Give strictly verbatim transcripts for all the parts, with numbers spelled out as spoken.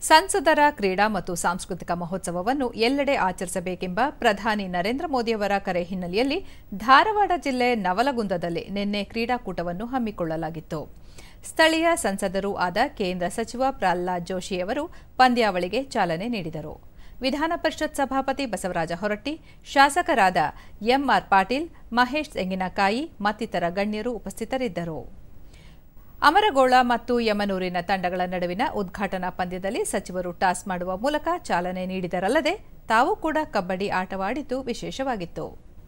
ಸಂಸದರ ಕ್ರೀಡಾ ಮತ್ತು ಸಾಂಸ್ಕೃತಿಕ ಮಹೋತ್ಸವವನ್ನು ಎಲ್ಲೆಡೆ ಆಚರಿಸಬೇಕೆಂಬ ಪ್ರಧಾನಿ ನರೇಂದ್ರ ಮೋದಿಯವರ ಕರೆ ಹಿನ್ನೆಲೆಯಲ್ಲಿ ಧಾರವಾಡ ಜಿಲ್ಲೆ ನವಲಗುಂದದಲ್ಲಿ ನಿನ್ನೆ ಕ್ರೀಡಾಕೂಟವನ್ನು ಹಮ್ಮಿಕೊಳ್ಳಲಾಗಿತ್ತು. ಸ್ಥಳೀಯ ಸಂಸದರೂ ಆದ ಕೇಂದ್ರ ಸಚಿವ ಪ್ರಹ್ಲಾದ್ ಜೋಶಿಯವರು ಪಂದ್ಯಾವಳಿಗೆ ಚಾಲನೆ ನೀಡಿದರು. ವಿಧಾನ ಪರಿಷತ್ ಸಭಾಪತಿ ಬಸವರಾಜ ಹೊರಟ್ಟಿ, ಶಾಸಕರಾದ ಎಂಆರ್ ಪಾಟೀಲ್, ಮಹೇಶ್ ತೆಂಗಿನಕಾಯಿ ಮತ್ತಿತರ ಗಣ್ಯರು ಉಪಸ್ಥಿತರಿದ್ದರು. ಅಮರಗೋಳ ಮತ್ತು ಯಮನೂರಿನ ತಂಡಗಳ ನಡುವಿನ ಉದ್ಘಾಟನಾ ಪಂದ್ಯದಲ್ಲಿ ಸಚಿವರು ಟಾಸ್ ಮಾಡುವ ಮೂಲಕ ಚಾಲನೆ ನೀಡಿದರಲ್ಲದೆ ತಾವು ಕೂಡ ಕಬ್ಬಡಿ ಆಟವಾಡಿದ್ದು ವಿಶೇಷವಾಗಿತ್ತು.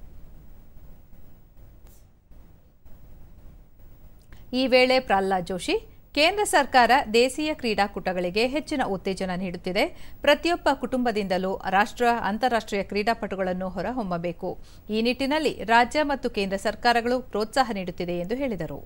ಈ ವೇಳೆ ಪ್ರಹ್ಲಾದ್ ಜೋಶಿ, ಕೇಂದ್ರ ಸರ್ಕಾರ ದೇಶೀಯ ಕ್ರೀಡಾಕೂಟಗಳಿಗೆ ಹೆಚ್ಚಿನ ಉತ್ತೇಜನ ನೀಡುತ್ತಿದೆ. ಪ್ರತಿಯೊಬ್ಬ ಕುಟುಂಬದಿಂದಲೂ ರಾಷ್ಟ್ರ, ಅಂತಾರಾಷ್ಟ್ರೀಯ ಕ್ರೀಡಾಪಟುಗಳನ್ನು ಹೊರಹೊಮ್ಮಬೇಕು. ಈ ನಿಟ್ಟಿನಲ್ಲಿ ರಾಜ್ಯ ಮತ್ತು ಕೇಂದ್ರ ಸರ್ಕಾರಗಳು ಪ್ರೋತ್ಸಾಹ ನೀಡುತ್ತಿದೆ ಎಂದು ಹೇಳಿದರು.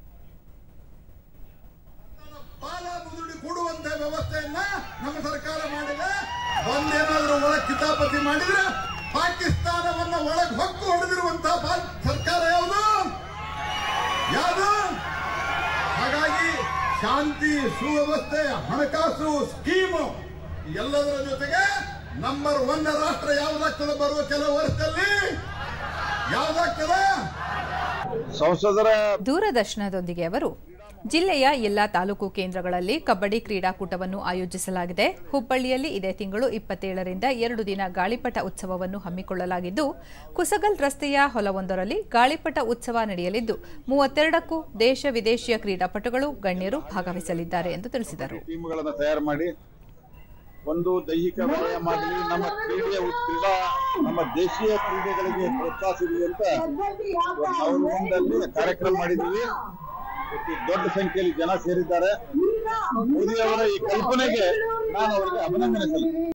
ವ್ಯವಸ್ಥೆಯನ್ನ ನಮ್ಮ ಸರ್ಕಾರ ಮಾಡಿದೆ. ಒಂದೇನಾದ್ರೂ ಒಳಗೆ ಕಿತಾಪತಿ ಮಾಡಿದ್ರೆ ಪಾಕಿಸ್ತಾನವನ್ನ ಒಳಗೆ ಹೊಕ್ಕು ಹೊಡೆದಿರುವಂತಹ ಸರ್ಕಾರ ಯಾವುದು ಯಾವುದು ಹಾಗಾಗಿ ಶಾಂತಿ, ಸುವ್ಯವಸ್ಥೆ, ಹಣಕಾಸು ಸ್ಕೀಮು ಎಲ್ಲದರ ಜೊತೆಗೆ ನಂಬರ್ ಒನ್ ರಾಷ್ಟ್ರ ಯಾವುದಾಗ್ತದೆ ಬರುವ ಕೆಲವು ವರ್ಷದಲ್ಲಿ ಯಾವುದಾಗ್ತದೆ. ಸಂಸದರ ದೂರದರ್ಶನದೊಂದಿಗೆ ಅವರು ಜಿಲ್ಲೆಯ ಎಲ್ಲಾ ತಾಲೂಕು ಕೇಂದ್ರಗಳಲ್ಲಿ ಕಬ್ಬಡಿ ಕ್ರೀಡಾಕೂಟವನ್ನು ಆಯೋಜಿಸಲಾಗಿದೆ. ಹುಬ್ಬಳ್ಳಿಯಲ್ಲಿ ಇದೇ ತಿಂಗಳು ಇಪ್ಪತ್ತೇಳರಿಂದ ಎರಡು ದಿನ ಗಾಳಿಪಟ ಉತ್ಸವವನ್ನು ಹಮ್ಮಿಕೊಳ್ಳಲಾಗಿದ್ದು, ಕುಸಗಲ್ ರಸ್ತೆಯ ಹೊಲವೊಂದರಲ್ಲಿ ಗಾಳಿಪಟ ಉತ್ಸವ ನಡೆಯಲಿದ್ದು ಮೂವತ್ತೆರಡಕ್ಕೂ ದೇಶ ವಿದೇಶಿಯ ಕ್ರೀಡಾಪಟುಗಳು, ಗಣ್ಯರು ಭಾಗವಹಿಸಲಿದ್ದಾರೆ ಎಂದು ತಿಳಿಸಿದರು. ಒಂದು ದೈಹಿಕ ವ್ಯಾಯಾಮ ಮಾಡಲಿ, ನಮ್ಮ ಕ್ರೀಡೆಯ ಕ್ರೀಡಾ ನಮ್ಮ ದೇಶೀಯ ಕ್ರೀಡೆಗಳಿಗೆ ಪ್ರೋತ್ಸಾಹಿಸಲಿ ಅಂತ ನವಲಗುಂದದಲ್ಲಿ ಕಾರ್ಯಕ್ರಮ ಮಾಡಿದ್ದೀವಿ. ದೊಡ್ಡ ಸಂಖ್ಯೆಯಲ್ಲಿ ಜನ ಸೇರಿದ್ದಾರೆ. ಮೋದಿ ಅವರ ಈ ಕಲ್ಪನೆಗೆ ನಾನು ಅವರಿಗೆ ಅಭಿನಂದನೆ ಸಲ್ಲಿಸುತ್ತೇನೆ.